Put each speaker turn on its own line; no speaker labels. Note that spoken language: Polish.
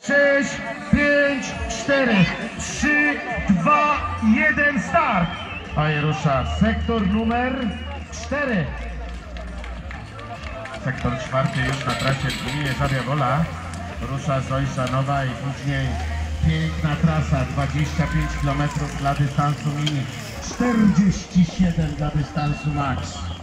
6, 5, 4, 3, 2, 1, start! A i rusza sektor numer 4. Sektor 4 już na trasie Gminy Żabia Wola. Rusza Zojszanowa i później piękna trasa, 25 km dla dystansu mini, 47 dla dystansu max.